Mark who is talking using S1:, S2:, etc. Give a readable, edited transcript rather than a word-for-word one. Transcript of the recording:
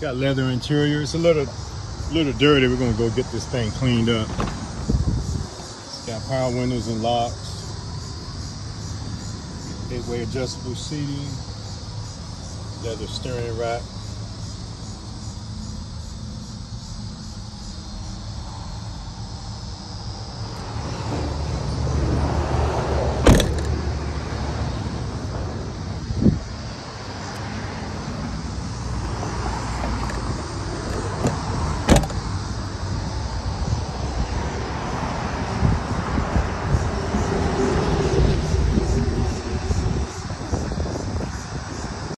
S1: got leather interior. It's a little dirty. We're gonna go get this thing cleaned up. It's got power windows and locks. 8-way adjustable seating. Leather steering rack.